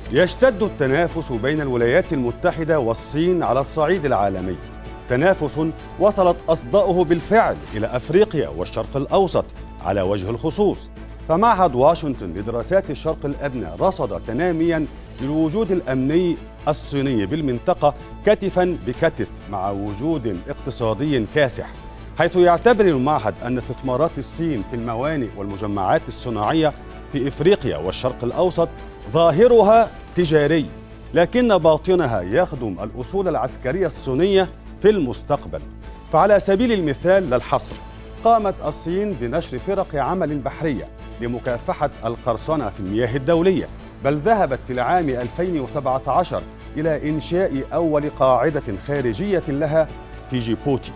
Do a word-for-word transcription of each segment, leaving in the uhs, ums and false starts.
يشتد التنافس بين الولايات المتحدة والصين على الصعيد العالمي، تنافس وصلت أصداؤه بالفعل إلى أفريقيا والشرق الأوسط على وجه الخصوص. فمعهد واشنطن لدراسات الشرق الأدنى رصد تنامياً للوجود الأمني الصيني بالمنطقة كتفاً بكتف مع وجود اقتصادي كاسح، حيث يعتبر المعهد أن استثمارات الصين في الموانئ والمجمعات الصناعية في إفريقيا والشرق الأوسط ظاهرها تجاري، لكن باطنها يخدم الأصول العسكرية الصينية في المستقبل. فعلى سبيل المثال لا الحصر، قامت الصين بنشر فرق عمل بحرية لمكافحة القرصنة في المياه الدولية، بل ذهبت في العام ألفين وسبعة عشر إلى إنشاء أول قاعدة خارجية لها في جيبوتي.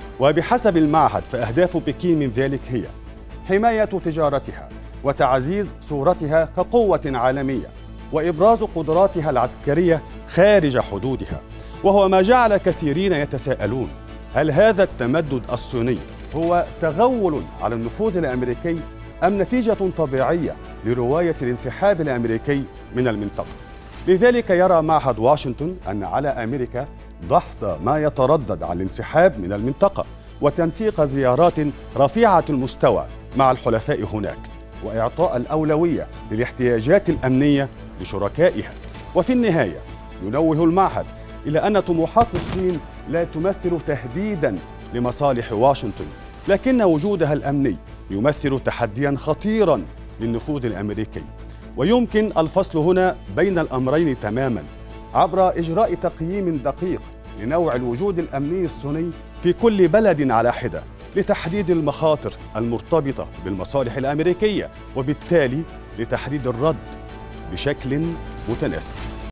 وبحسب المعهد فأهداف بكين من ذلك هي حماية تجارتها وتعزيز صورتها كقوة عالمية وإبراز قدراتها العسكرية خارج حدودها، وهو ما جعل كثيرين يتساءلون: هل هذا التمدد الصيني هو تغول على النفوذ الأمريكي أم نتيجة طبيعية لرواية الانسحاب الأمريكي من المنطقة؟ لذلك يرى معهد واشنطن أن على أمريكا ضحض ما يتردد على الانسحاب من المنطقة وتنسيق زيارات رفيعة المستوى مع الحلفاء هناك، وإعطاء الأولوية للاحتياجات الأمنية لشركائها. وفي النهاية ينوه المعهد إلى أن طموحات الصين لا تمثل تهديداً لمصالح واشنطن، لكن وجودها الأمني يمثل تحدياً خطيراً للنفوذ الأمريكي. ويمكن الفصل هنا بين الأمرين تماماً عبر إجراء تقييم دقيق لنوع الوجود الأمني الصيني في كل بلد على حدة لتحديد المخاطر المرتبطة بالمصالح الأمريكية، وبالتالي لتحديد الرد بشكل متناسب.